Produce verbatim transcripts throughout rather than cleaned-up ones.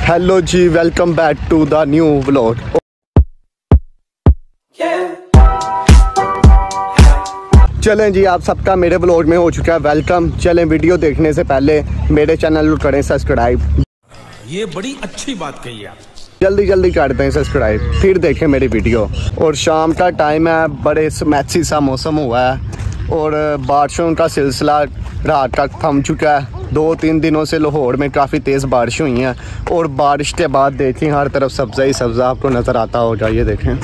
Hello ji, welcome back to the new vlog. चलें जी, आप सबका मेरे व्लॉग में हो चुका है वेलकम। चलें, वीडियो देखने से पहले मेरे चैनल को करें सब्सक्राइब। ये बड़ी अच्छी बात कही आप। जल्दी जल्दी कर दें सब्सक्राइब, फिर देखें मेरी वीडियो। और शाम का टाइम है, बड़े मैसी सा मौसम हुआ है और बारिशों का सिलसिला रात तक थम चुका है। दो तीन दिनों से लाहौर में काफ़ी तेज़ बारिश हुई हैं और बारिश के बाद देखें हर तरफ सब्ज़ा ही सब्ज़ा आपको नज़र आता होगा। ये देखें,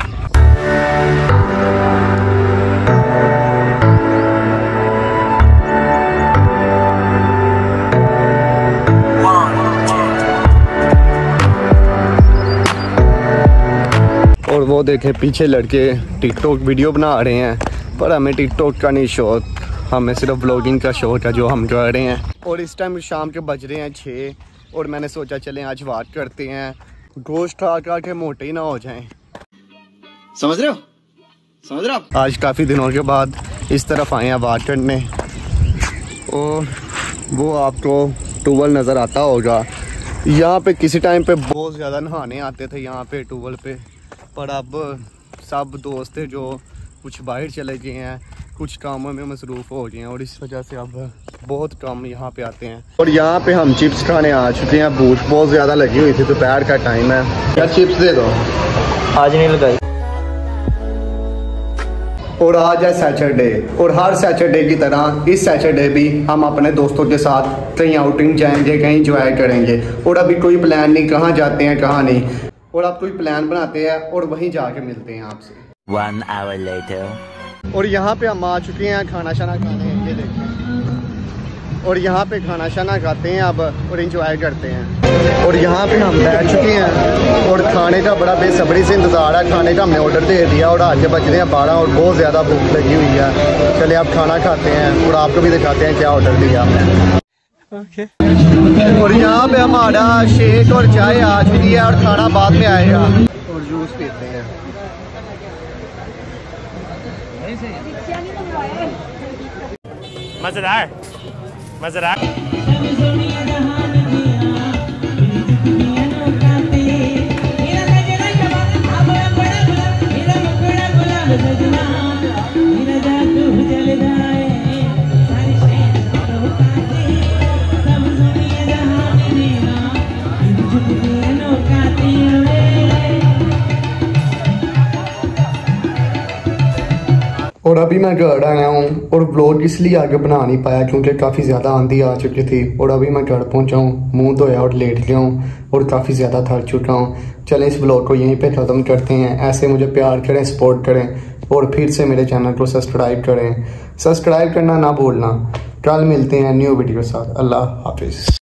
और वो देखें पीछे लड़के टिकटॉक वीडियो बना रहे हैं, पर हमें टिकटॉक का नहीं शौक, हमें सिर्फ व्लॉगिंग का शौक है जो हम कर रहे हैं। और इस टाइम शाम के बज रहे हैं छः और मैंने सोचा चलें आज बात करते हैं, गोश्त खा खा के मोटे ही ना हो जाएं। समझ रहे हो समझ रहे हो आज काफ़ी दिनों के बाद इस तरफ आए हैं बात करने। और वो आपको टूबल नज़र आता होगा, यहाँ पे किसी टाइम पे बहुत ज़्यादा नहाने आते थे यहाँ पे टूबल पे, पर अब सब दोस्त जो कुछ बाहर चले गए हैं, कुछ कामों में मसरूफ़ हो गए हैं और इस वजह से अब बहुत कम यहाँ पे आते हैं। और यहाँ पे हम चिप्स खाने आ चुके हैं, भूख बहुत ज़्यादा लगी हुई थी, दोपहर का टाइम है। यार चिप्स दे दो। आज नहीं लगाई। और आज है सैटरडे और हर सैटरडे की तरह इस सैटरडे भी हम अपने दोस्तों के साथ कहीं आउटिंग जाएंगे, कहीं इंजॉय करेंगे। और अभी कोई प्लान नहीं, कहाँ जाते हैं कहाँ नहीं, और अब कोई प्लान बनाते हैं और वहीं जाके मिलते हैं आपसे। One hour later. और यहाँ पे हम आ चुके हैं खाना शाना खाने, ये देखें। और यहाँ पे खाना शाना खाते हैं अब और इंजॉय करते हैं। और यहाँ पे हम बैठ चुके हैं और खाने का बड़ा बेसब्री से इंतज़ार है। खाने का हमने ऑर्डर दे दिया और आज के बज रहे हैं बारह और बहुत ज़्यादा भूख लगी हुई है। चलिए अब खाना खाते हैं और आपको भी दिखाते हैं क्या ऑर्डर दिया हमने। Okay. और यहाँ पे हमारा शेक और चाय आ चुकी है और खाना बाद में आएगा। और जूस पीते हैं। मजेदार मजेदार। और अभी मैं घर आया हूँ और व्लॉग इसलिए आगे बना नहीं पाया क्योंकि काफ़ी ज़्यादा आंधी आ चुकी थी। और अभी मैं घर पहुँचा हूँ, मुंह धोया और लेट गया हूँ और काफ़ी ज़्यादा थक चुका हूँ। चलें इस व्लॉग को यहीं पे ख़त्म करते हैं। ऐसे मुझे प्यार करें, सपोर्ट करें और फिर से मेरे चैनल को सब्सक्राइब करें। सब्सक्राइब करना ना भूलना। कल मिलते हैं न्यू वीडियो के साथ। अल्लाह हाफिज़।